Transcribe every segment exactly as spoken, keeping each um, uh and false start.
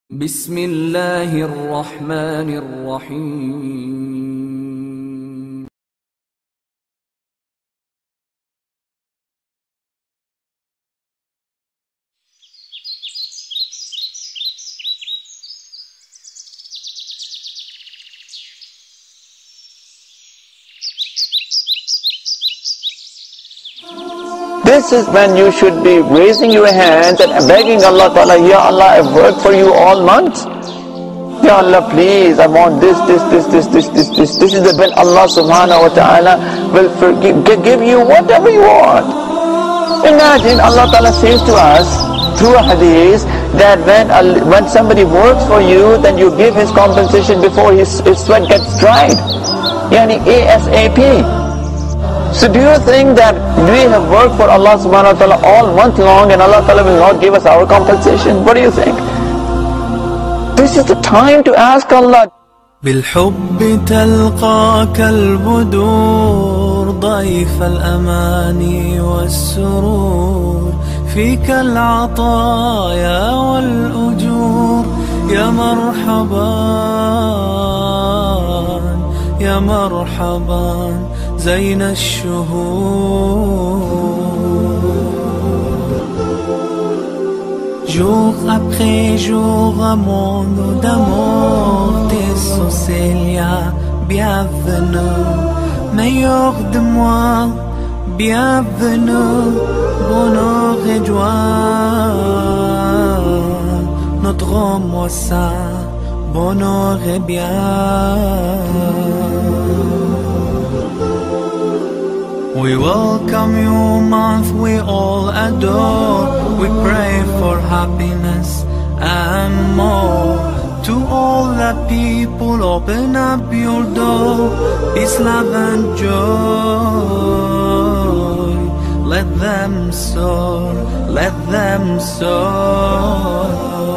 بسم الله الرحمن الرحيم. This is when you should be raising your hands and begging Allah Ta'ala, Ya Allah, I've worked for you all month. Ya Allah, please, I want this, this, this, this, this, this, this. This is the when Allah Subhanahu Wa Ta'ala will forgive, give you whatever you want. Imagine Allah Ta'ala says to us through a hadith that when, when somebody works for you, then you give his compensation before his, his sweat gets dried. Yani ASAP. So do you think that we have worked for Allah subhanahu wa ta'ala all month long and Allah ta'ala will not give us our compensation? What do you think? This is the time to ask Allah. بالحب تلقاك البدور ضيف الأماني والسرور فيك العطايا والأجور يا مرحبا يا مرحبا زين الشهور. Jour après jour, mon d'amour, tes Célia, bienvenue, meilleur de moi, bienvenue, bonheur et joie, notre moi ça, bonheur et bien. We welcome you, month we all adore. We pray for happiness and more. To all the people, open up your door. Peace, love and joy. Let them soar, let them soar.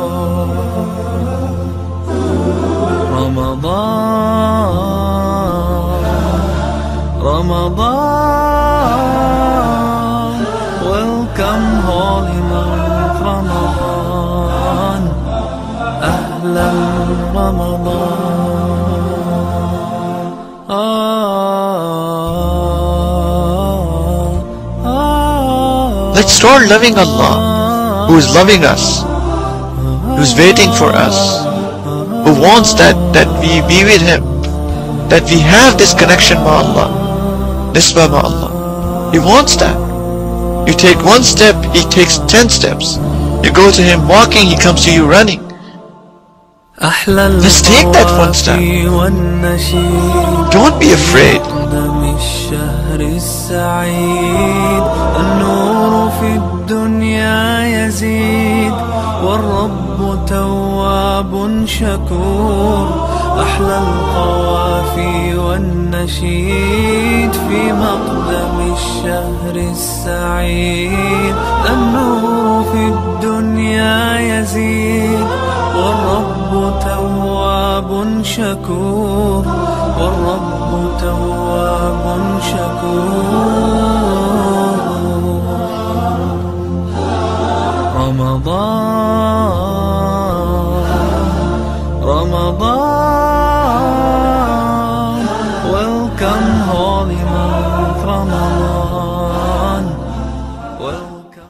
Ramadan, Ramadan, welcome holy month Ramadan, Ahlan Ramadan. Ah, ah, Let's start loving Allah, who is loving us, who is waiting for us, who wants that, that we be with Him, that we have this connection with Allah. Nisbah ma Allah. He wants that. You take one step, He takes ten steps. You go to Him walking, He comes to you running. Let's take that one step. Don't be afraid. أحلى القوافي والنشيد في مقدم الشهر السعيد. النور في الدنيا يزيد والرب تواب شكور والرب تواب شكور. رمضان